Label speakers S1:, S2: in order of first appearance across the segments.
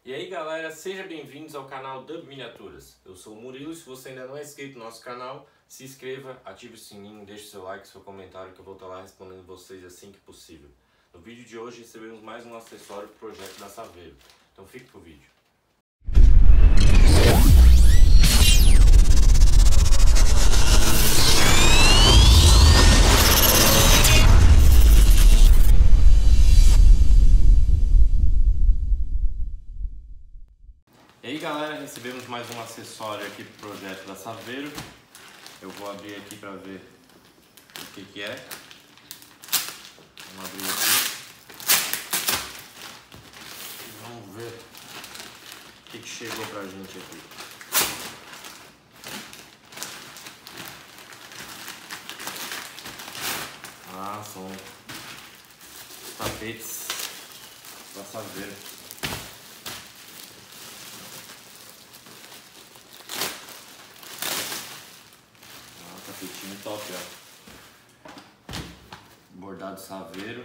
S1: E aí galera, sejam bem-vindos ao canal Dub Miniaturas. Eu sou o Murilo, se você ainda não é inscrito no nosso canal, se inscreva, ative o sininho, deixe seu like, seu comentário que eu vou estar lá respondendo vocês assim que possível. No vídeo de hoje recebemos mais um acessório do projeto da Saveiro, então fique pro vídeo. E aí galera, recebemos mais um acessório aqui pro projeto da Saveiro. Eu vou abrir aqui para ver o que é. Vamos abrir aqui. Vamos ver o que chegou pra gente aqui. Ah, são tapetes da Saveiro. Tapetinho top, ó. Bordado Saveiro.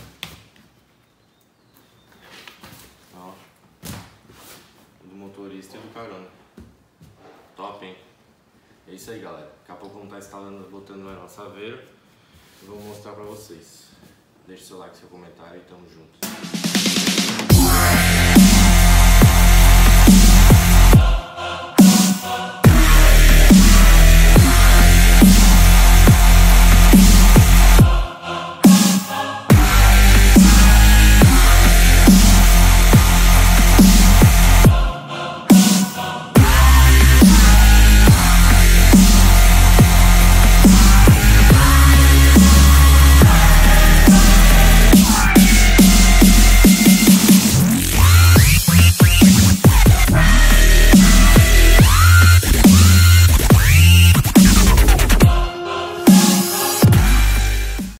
S1: Ó. Do motorista e do carona. Top, hein? É isso aí, galera. Daqui a pouco vamos estar instalando, botando ela na Saveiro. E vou mostrar pra vocês. Deixe seu like, seu comentário e tamo junto.